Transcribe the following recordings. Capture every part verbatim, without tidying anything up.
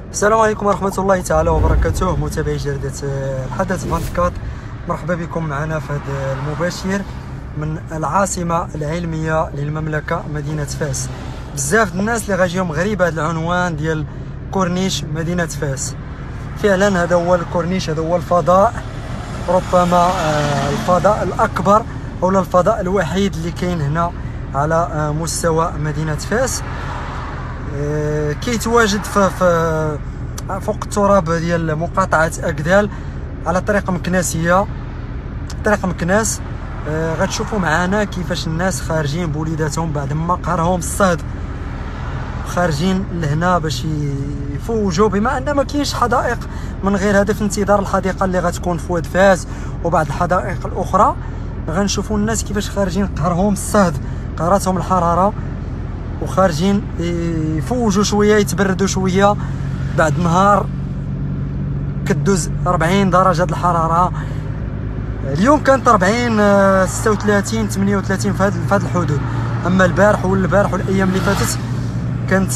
السلام عليكم ورحمة الله تعالى وبركاته. متابعي جريدة الحدث أربعة وعشرين، مرحبا بكم معنا في هذا المباشر من العاصمة العلمية للمملكة مدينة فاس. بزاف الناس اللي غاجيهم غريب هذا العنوان ديال كورنيش مدينة فاس. فعلا هذا هو الكورنيش، هذا هو الفضاء، ربما الفضاء الأكبر أو الفضاء الوحيد اللي كاين هنا على مستوى مدينة فاس. كيتواجد في فوق التراب ديال مقاطعة أكدال على طريق مكناسية، طريق مكناس. آه غتشوفوا معنا كيفاش الناس خارجين بوليداتهم بعد ما قهرهم الصهد، خارجين لهنا باش يفوجوا، بما ان ما كاينش حدائق من غير هدف انتظار الحديقه اللي غتكون في واد فاس وبعض الحدائق الاخرى. غنشوفوا الناس كيفاش خارجين قهرهم الصهد، قهرتهم الحراره، وخارجين يفوجوا شويه، يتبردوا شويه بعد نهار كدوز أربعين درجه الحراره. اليوم كانت أربعين، ستة وثلاثين، ثمانية وثلاثين في هذه الحدود. اما البارح والبارح والايام اللي فاتت كانت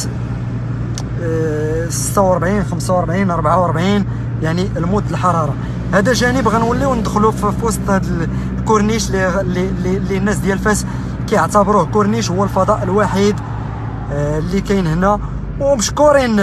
ستة وأربعين، خمسة وأربعين، أربعة وأربعين، يعني المود الحراره. هذا جانب غنوليو ندخلوا في وسط هذا الكورنيش اللي اللي الناس ديال فاس كيعتبروه كورنيش هو الفضاء الوحيد اللي كاين هنا. ومشكورين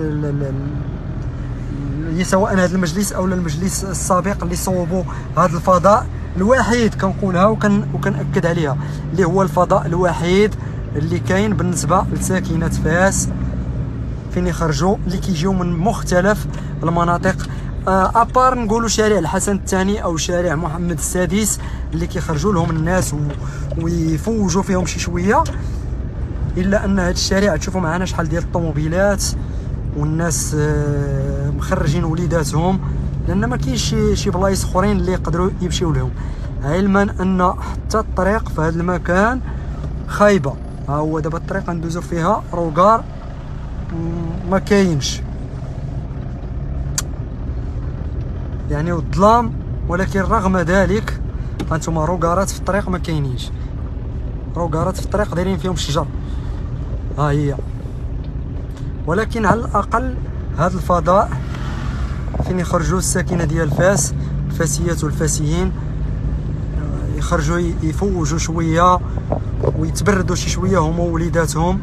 سواء هذا المجلس او المجلس السابق اللي صوبوا هذا الفضاء الوحيد، كنقولها وكن وكنأكد عليها، اللي هو الفضاء الوحيد اللي كاين بالنسبه لساكنه فاس، فين يخرجوا اللي كيجيو من مختلف المناطق، ابار نقولوا شارع الحسن الثاني او شارع محمد السادس اللي كيخرجوا لهم الناس ويفوجوا فيهم شي شويه. الا ان هذا الشارع تشوفوا معنا شحال ديال الطوموبيلات والناس مخرجين وليداتهم، لان ما كاينش شي شي بلايص اخرين اللي يقدروا يمشيو لهم، علما ان حتى الطريق في هذا المكان خايبه. ها هو دابا الطريق ندوزو فيها روكار ما كاينش، يعني والظلام، ولكن رغم ذلك هانتوما روكارات في الطريق ما كاينينش، روكارات في الطريق دايرين فيهم شجر، ها هي. ولكن على الاقل هذا الفضاء فين يخرجوا الساكنه ديال فاس، الفاسيات والفاسيين، يخرجوا يفوجوا شويه ويتبردوا شي شويه هما ووليداتهم،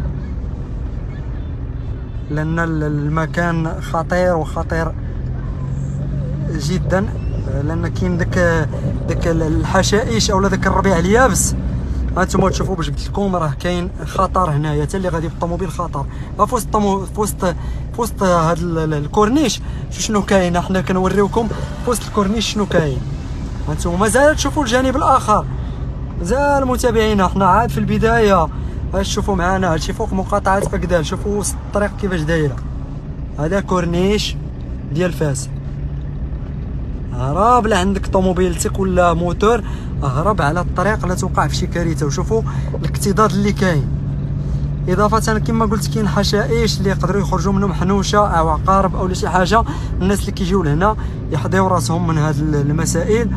لان المكان خطير وخطير جدا، لان كاين داك داك الحشائش اولا داك الربيع اليابس. هانتوما تشوفوا باش قلت لكم راه كاين خطر هنايا، حتى اللي غادي بالطوموبيل خطر. في وسط في وسط في وسط هذا الكورنيش شنو كاين، حنا كنوريوكم في وسط الكورنيش شنو كاين. هانتوما مازال تشوفوا الجانب الاخر، مازال متابعينا، حنا عاد في البدايه. اش تشوفوا معنا هادشي فوق مقاطعه أكدال، شوفوا وسط الطريق كيفاش دايره. هذا كورنيش ديال فاس، هرب لا عندك طوموبيلتك ولا موتور، هرب على الطريق لا توقع في شي كارثه. وشوفوا الاكتظاظ اللي كاين، اضافه كما قلت كاين حشائش اللي يقدروا يخرجوا منهم حنوشه او عقارب او شي حاجه. الناس اللي كيجيو لهنا يحضيو راسهم من هذه المسائل.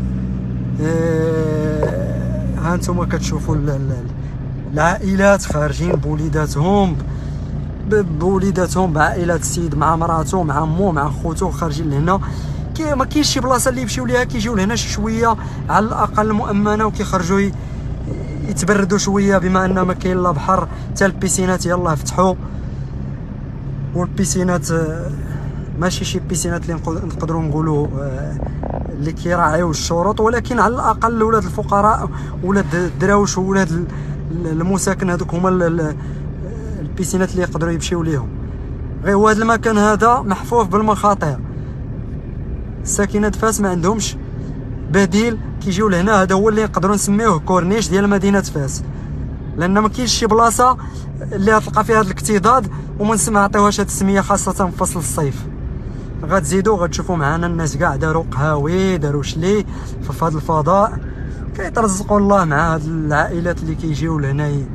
اه ها انتم كتشوفوا العائلات خارجين بوليداتهم، بوليداتهم بعائلات السيد مع مراته مع مو مع خوتو، خارجين لهنا. كي ما كاينش شي بلاصه اللي يمشيو ليها، كيجيو لهنا شي شويه على الاقل مؤمنه، وكيخرجوا يتبردوا شويه، بما ان ما كاين لا بحر حتى البيسينات يلاه فتحوا. والبيسينات ماشي شي بيسينات اللي نقدروا نقولوا اللي كيراعيو الشروط، ولكن على الاقل ولاد الفقراء ولاد الدراوش وولاد المساكن هذوك هما البيسينات اللي يقدروا يمشيو ليهم. غير هذا المكان هذا محفوف بالمخاطر، ساكنه فاس ما عندهمش بديل كيجيو لهنا. هذا هو اللي نقدروا نسميوه كورنيش ديال مدينه فاس، لان ما كاينش شي بلاصه اللي غتلقى فيها هذا الاكتظاظ وما نعطيوهاش هذه السميه، خاصه في فصل الصيف. غتزيدوا غتشوفوا معنا الناس كاع داروا قهاوي، داروا شلي في هذا الفضاء، كيترزقوا الله مع هاد العائلات اللي كيجيو لهنا.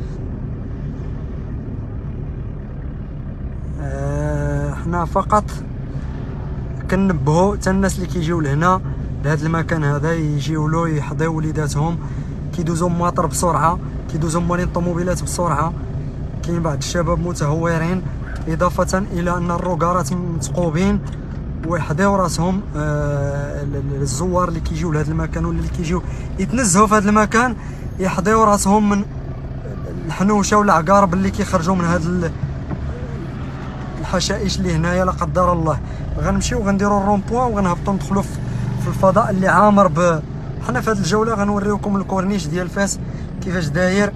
آه حنا فقط كنبهوا حتى الناس اللي كيجيو لهنا لهذا المكان هذا، يجيو له يحضيو وليداتهم، كيدوزو ماطر بسرعه، كيدوزو مالين الطوموبيلات بسرعه. كاين بعض الشباب متهورين اضافه الى ان الروكارات مثقوبين ويحضيو راسهم. آه الزوار اللي كيجيو لهذا المكان ولا اللي كيجيو يتنزهوا في هذا المكان يحضيو راسهم من الحنوشه ولا عقارب اللي كيخرجوا من هذا الحشائش اللي هنايا لا قدر الله. غنمشيو غنديروا الرون بوان وغنهبطوا ندخلوا في الفضاء اللي عامر ب حنا في هذه الجوله غنوريوكم الكورنيش ديال فاس كيفاش داير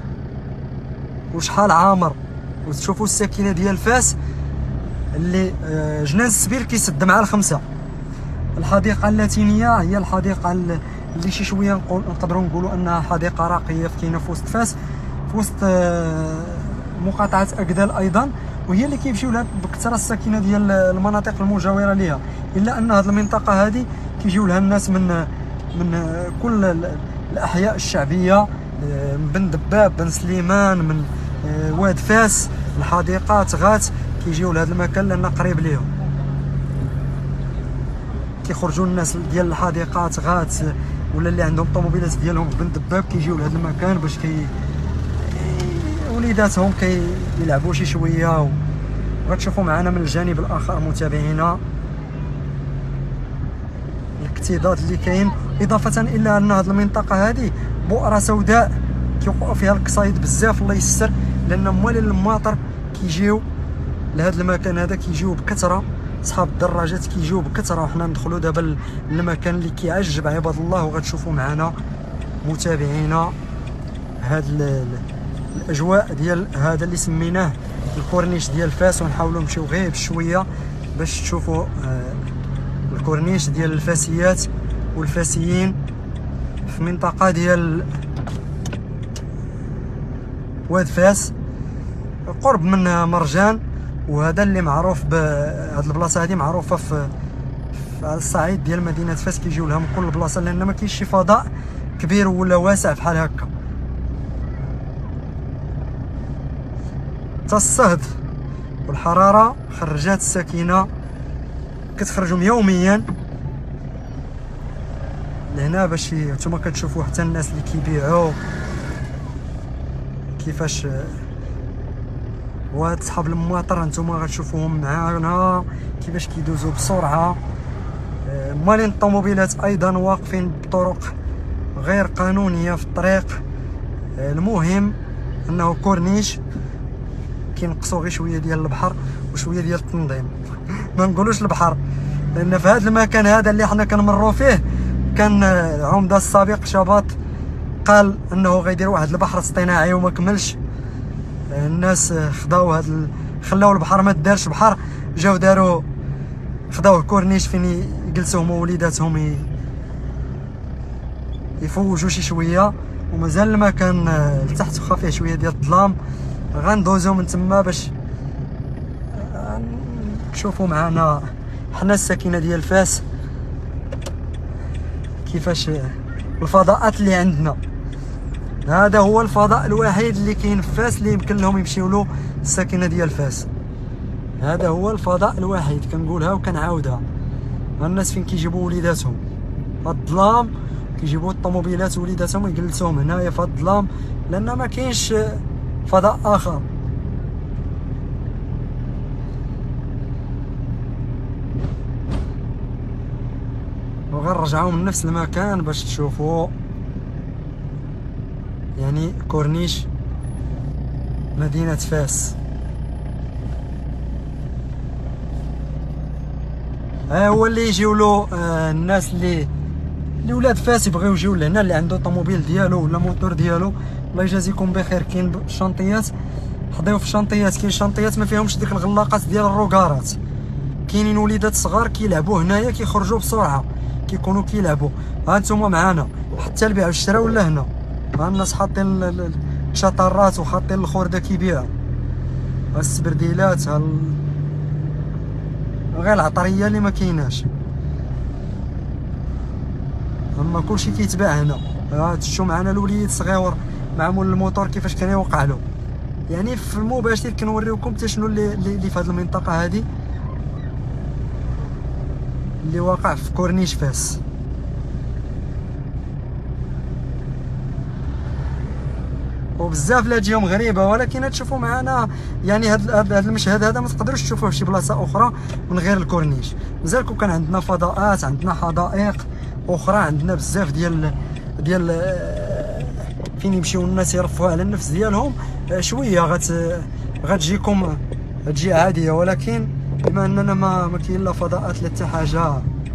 وشحال عامر، وتشوفوا الساكنه ديال فاس اللي جنان السبيل كيسد مع الخمسه. الحديقه اللاتينيه هي الحديقه اللي شي شويه نقول نقدروا نقولوا انها حديقه راقيه كاينه في وسط فاس في وسط مقاطعه اكدال ايضا، وهي اللي كيمشيو لها بكثره الساكنه ديال المناطق المجاوره ليها. الا ان هذه المنطقه هذه كيجيو لها الناس من من كل الاحياء الشعبيه، من بن دباب، بن سليمان، من واد فاس، الحديقات، غات، كيجيو لهذا المكان لان قريب ليهم. كيخرجوا الناس ديال الحديقات غات ولا اللي عندهم طوموبيلات ديالهم بن دباب كيجيو لهذا المكان باش كي وليداتهم كيلعبوا شي شويه و... وغتشوفوا معنا من الجانب الاخر متابعينا الاكتظاظ اللي كاين. اضافه الى ان هذه المنطقه هذه بؤره سوداء كيوقعوا فيها القصايد بزاف الله يسر، لان موالين الماطر كيجيو لهذا المكان هذا كيجيو بكثره، صحاب الدراجات كيجيو بكثره. وحنا ندخلوا دابا للمكان اللي كيعجب عباد الله، وغتشوفوا معنا متابعينا هاد الاجواء ديال هذا اللي سميناه الكورنيش ديال فاس. ونحاولوا نمشيو غير بشويه باش تشوفوا آه الكورنيش ديال الفاسيات والفاسيين في منطقه ديال واد فاس قرب من مرجان. وهذا اللي معروف بهاد البلاصه هذه معروفه في على الصعيد ديال مدينه فاس كيجيو لها من كل بلاصه، لان ما كاينش شي فضاء كبير ولا واسع بحال هكا. حتى الصهد والحراره خرجات الساكنه كتخرجهم يوميا لهنا باش نتوما كتشوفوا حتى الناس اللي كيبيعوا كيفاش. وهاد صحاب المواطر نتوما غتشوفوهم معانا كيفاش كيدوزوا بسرعه. مالين الطوموبيلات ايضا واقفين بطرق غير قانونيه في الطريق. المهم انه كورنيش كينقصوا غير شويه ديال البحر وشويه ديال التنظيم ما نقولوش البحر، لان في هذا المكان هذا اللي حنا كنمروا فيه كان العمده السابق شباط قال انه غيدير واحد البحر اصطناعي وما كملش. الناس خداو هاد ال... خلاو البحر ما دارش بحر، جاو داروا خداوه كورنيش فين يجلسوا هما وليداتهم ي... يفوجوا شي شويه. ومازال المكان لتحت واخا فيه شويه ديال الظلام. غندوزو من تما باش تشوفوا معنا حنا الساكنه ديال فاس كيفاش الفضاءات اللي عندنا. هذا هو الفضاء الوحيد اللي كاين في فاس اللي يمكن لهم يمشيو له الساكنه ديال فاس. هذا هو الفضاء الوحيد، كنقولها وكنعاودها. الناس فين كيجيبوا وليداتهم في الظلام، كيجيبوا الطوموبيلات وليداتهم ويجلسوهم هنايا في الظلام، لان ما كاينش فضاء اخر. وغنرجعوا من نفس المكان باش تشوفوا يعني كورنيش مدينة فاس. ها هو اللي يجيو له آه الناس اللي اللي ولاد فاس يبغيو يجيو لهنا، اللي عنده طوموبيل ديالو ولا موتور ديالو الله يجازيكم بخير. كاين الشنطيات حضيو في الشنطيات، كاين شنطيات ما فيهمش ديك الغلاقات ديال الروكارات. كاينين وليدات صغار كيلعبوا هنايا كيخرجوا بسرعه كيكونوا كيلعبوا. ها نتوما معانا حتى البيع والشراء ولا هنا. ها الناس حاطين الشطرات وحاطين الخرده كيبيعوا. ها السبرديلات، ها ال... غير العطريه اللي ما كايناش. اما كلشي كيتباع هنا. ها تشوفوا معنا الوليد صغيور معمول الموتور كيفاش كان يوقع له. يعني في المباشر كنوريوكم حتى شنو اللي اللي في هذه المنطقه هذه اللي واقع في كورنيش فاس. وبزاف لا تجيهم غريبه، ولكن تشوفوا معنا يعني هاد هذا المشهد هذا ما تقدروش تشوفوه في شي بلاصه اخرى من غير الكورنيش. مازال كون كان عندنا فضاءات، عندنا حدائق اخرى، عندنا بزاف ديال ديال فين يمشيو الناس يرفهوا على النفس ديالهم، شويه غت غتجيكم تجي عاديه، ولكن بما اننا ما ما كاين لا فضاءات لا حتى حاجه.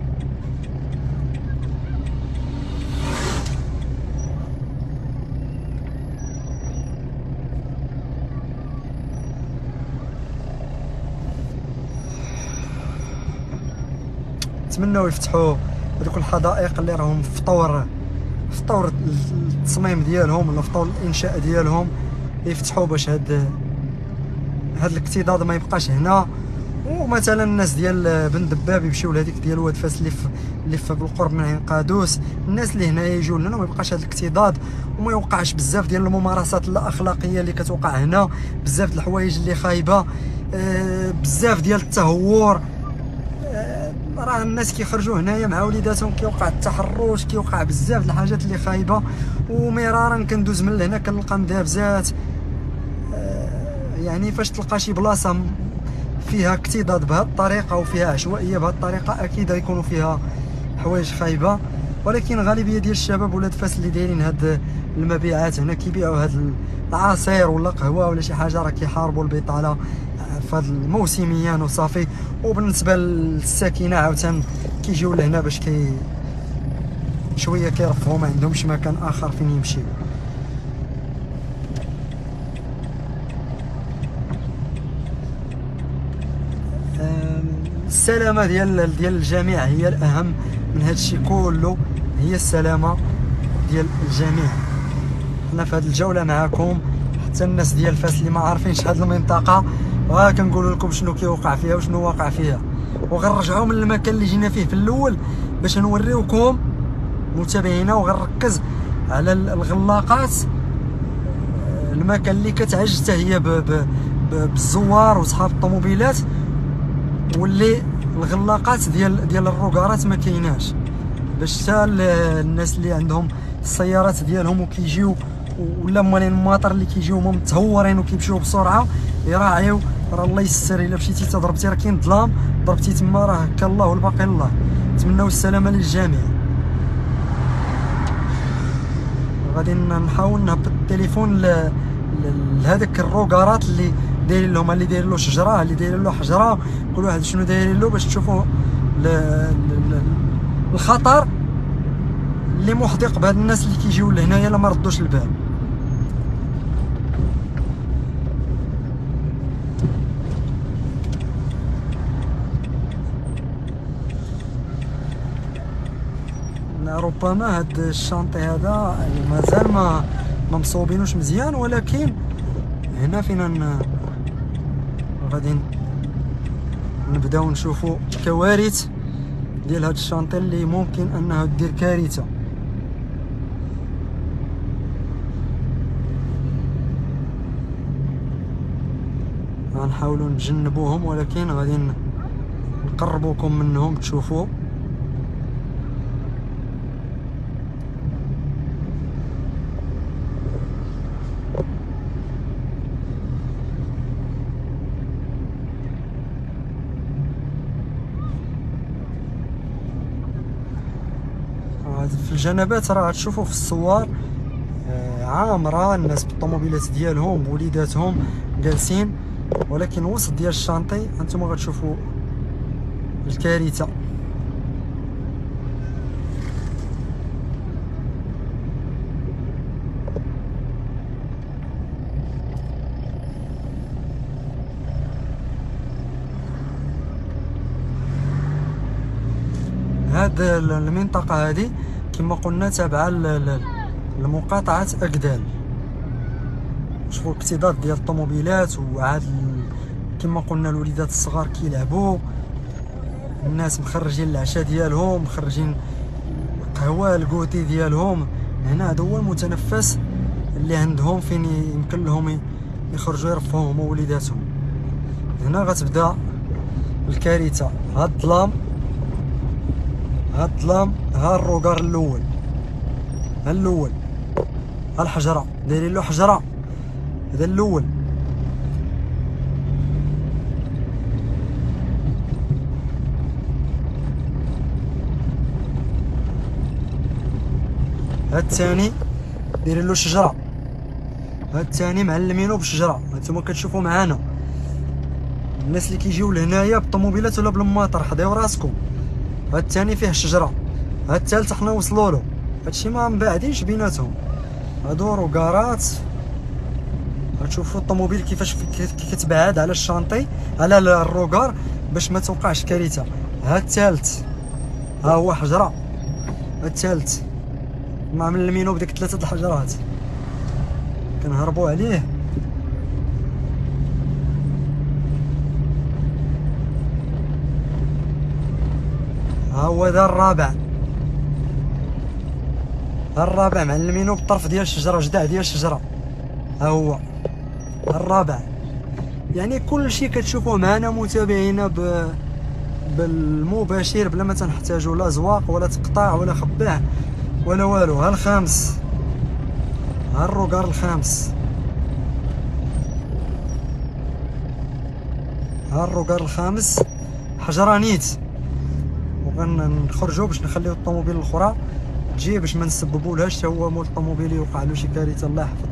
نتمنوا يفتحوا هذوك الحدائق اللي راهم في طور في طور التصميم ديالهم ولا في طور الانشاء ديالهم، يفتحوا باش هاد هاد الاكتظاظ ما يبقاش هنا. ومثلا الناس ديال بن دباب يمشيو لهذيك ديال واد فاس اللي في اللي في بالقرب من عين قادوس، الناس اللي هنا يجيو لنا ما يبقاش هاد الاكتظاظ وما يوقعش بزاف ديال الممارسات اللا اخلاقيه اللي كتوقع هنا، بزاف د الحوايج اللي خايبه، آه بزاف ديال التهور. آه راه الناس كيخرجوا هنايا مع وليداتهم كيوقع التحرش، كيوقع بزاف د الحاجات اللي خايبه. ومرارا كندوز من هنا كنلقى مدابزات، آه يعني فاش تلقى شي بلاصه فيها اكتظاظ بهذه الطريقه وفيها عشوائيه بهذه الطريقه، اكيد غيكونوا فيها حوايج خايبه. ولكن غالبيه ديال الشباب ولاد فاس اللي دايرين هاد المبيعات هنا كيبيعوا هاد العصير ولا قهوه ولا شي حاجه، راه كيحاربوا البطاله في هاد الموسميان وصافي. وبالنسبه للساكنه عاوتاني كيجيو لهنا باش كي شويه كيرفهوا، ما عندهمش مكان اخر فين يمشيو. السلامه ديال ديال الجميع هي الاهم من هذا الشيء كله، هي السلامه ديال الجميع. حنا في هذه الجوله معكم حتى الناس ديال فاس اللي ما عارفينش هذه المنطقه، وها كنقول لكم شنو كيوقع فيها وشنو واقع فيها. وغنرجعوا من المكان اللي جينا فيه في الاول باش نوريوكم متابعينا، وغنركز على الغلاقات، المكان اللي كتعج حتى هي بالزوار وصحاب الطوموبيلات، واللي الغلاقات ديال ديال الروكارات ما كايناش، باش حتى الناس اللي عندهم السيارات ديالهم وكيجيو ولا مالين الماطر اللي كيجيو هما متهورين وكيمشيو بسرعه يراعيو. راه الله يسر، الا مشيتي تضربتي راه كاين الظلام، ضربتي تما راه هكا الله والباقي الله. نتمنوا السلامه للجميع. غادي نحاول نهبط التليفون لهذاك الروكارات اللي دايرين لهم، اللي دايرين له شجره، اللي دايرين له حجره، كل واحد شنو دايرين له باش تشوفوا الخطر اللي محدق بهاد الناس اللي كيجيو لهنايا لا ما ردوش البال. ربما هاد الشانطي هذا مازال ما ما مصوبينوش مزيان، ولكن هنا فينا غادي نبداو نشوفوا كوارث ديال هاد الشانطي اللي ممكن انها دير كارثه. غنحاولوا نتجنبوهم، ولكن غادي نقربوكم منهم تشوفوا. في الجنبات راه تشوفوا في الصور عامره الناس بالطوموبيلات ديالهم بوليداتهم جالسين، ولكن وسط ديال الشانطي انتم غتشوفوا الكارثه. هاد المنطقه هذه كما قلنا تابعه لمقاطعه اكدال. شوفوا الاكتظاظ ديال الطوموبيلات، وعاد كما قلنا الوليدات الصغار كيلعبوا، الناس مخرجين العشاء ديالهم، مخرجين القهوه الكوتي ديالهم. هنا هذا هو المتنفس اللي عندهم فين يمكن لهم يخرجوا يرفهوا هما وليداتهم. هنا غتبدا الكارثه. ها الظلام، ها الظلام، ها الروكار الاول، ها الاول، ها الحجره دايرين له حجره هذا الاول. هذا الثاني دايرين له شجره، هذا الثاني معلمينه بالشجره. هانتوما كتشوفوا معانا الناس اللي كيجيو لهنايا بالطوموبيلات ولا بالماطر، حضيو راسكم. هذا الثاني فيه الشجره، هذا الثالث حنا وصلوا له. هادشي ما مبعدينش بيناتهم، هادو روكارات. غتشوفوا الطوموبيل كيفاش كتبعد على الشانطي على الروكار باش ما توقعش كارثه. هذا الثالث ها هو حجره، هذا الثالث معلمينو بديك ثلاثه الحجرات كنهربوا عليه. ها هو ذا الرابع، ها الرابع معلمينو بالطرف ديال الشجره، جدع ديال الشجره. ها هو الرابع. يعني كل شيء كتشوفوه معنا متابعينا ب بالمباشر بلا ما تنحتاجوا لا زواق ولا تقطاع ولا خباع ولا والو. ها الخامس، ها الروكار الخامس، ها الروكار الخامس حجرانيت. وغنخرجوا باش نخليو الطوموبيل الاخرى تجي باش ما نسببولهاش حتى هو مول الطوموبيل يوقع له شي كارثه الله يحفظ.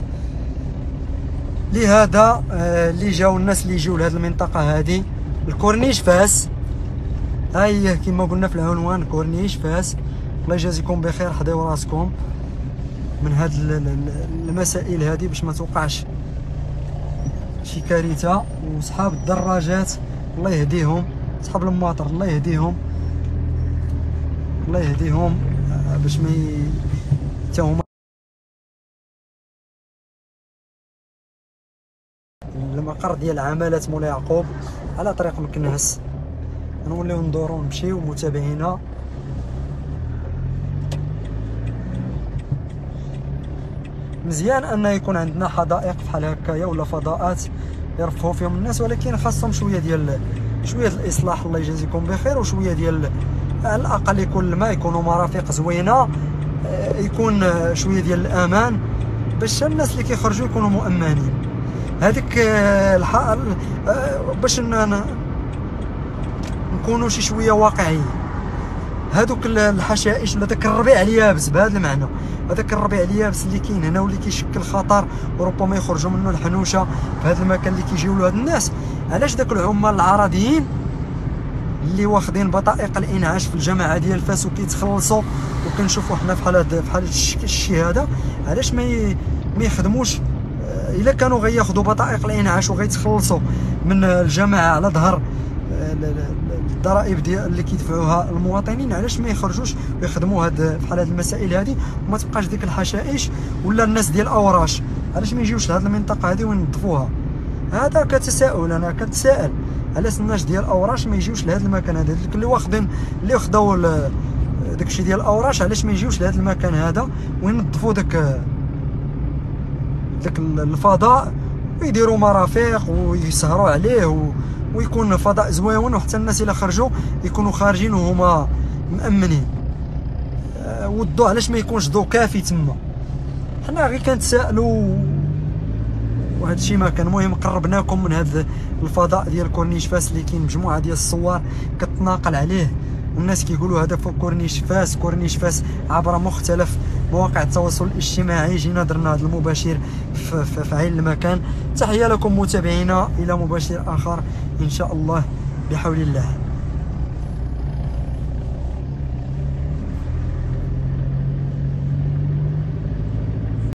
لهذا اللي جاو الناس اللي يجيو لهذه المنطقه هذه الكورنيش فاس. ها هي كما قلنا في العنوان كورنيش فاس. الله يجازيكم بخير، حضيو راسكم من هاد المسائل هذه باش ما توقعش شي كارثه. وصحاب الدراجات الله يهديهم، صحاب الماطر الله يهديهم، الله يهديهم باش ما حتى هما المقر ديال عمالات مولاي يعقوب على طريق مكناس. نوليو ندورو نمشيو متابعينا. مزيان ان يكون عندنا حدائق بحال هكايا ولا فضاءات يرفهوا فيهم الناس، ولكن خاصهم شويه ديال شويه الاصلاح الله يجازيكم بخير، وشويه ديال على الاقل يكون الماء، يكونوا مرافق زوينه، يكون شويه ديال الامان باش الناس اللي كيخرجوا يكونوا مؤمنين. هذيك الحال باش نكونوا شي شويه واقعيين. هذوك الحشائش ولا داك الربيع اليابس بهذا المعنى، هذاك الربيع اليابس اللي كاين هنا واللي كيشكل خطر وربما يخرجوا منه الحنوشه في هذا المكان اللي كيجيو له هاد الناس. علاش داك العمال العرضيين اللي واخدين بطائق الانعاش في الجماعه ديال فاس وكيتخلصوا، وكنشوفوا حنا في حال في حال الشيء هذا، علاش ما ما يخدموش؟ الا كانوا غياخذوا بطائق الانعاش وغيتخلصوا من الجماعه على ظهر الضرائب ديال اللي كيدفعوها المواطنين، علاش ما يخرجوش ويخدموا هاد بحال هاد المسائل هذه وما تبقاش ديك الحشائش ولا الناس ديال الاوراش؟ علاش ما يجيوش لهاد المنطقه هذه وينظفوها؟ هذا كتساؤل، انا كنتسائل علاش الناس ديال الاوراش ما يجيوش لهاد المكان هذا، اللي واخدين اللي خداو داكشي ديال الاوراش علاش ما يجيوش لهاد المكان هذا وينظفوا داك داك الفضاء ويديروا مرافق ويسهروا عليه و... ويكون فضاء زويون، وحتى الناس الا خرجوا يكونوا خارجين وهما مأمنين. أه والضوء علاش ما يكونش ضوء كافي تما؟ حنا غير كنتسائلوا وهذا الشيء ما كان. المهم قربناكم من هذا الفضاء ديال كورنيش فاس اللي كاين مجموعه ديال الصور كتناقل عليه، والناس كيقولوا هذا فوق كورنيش فاس. كورنيش فاس عبر مختلف مواقع التواصل الاجتماعي. جينا درنا هذا المباشر في, في, في عين المكان. تحيه لكم متابعينا، الى مباشر اخر ان شاء الله بحول الله.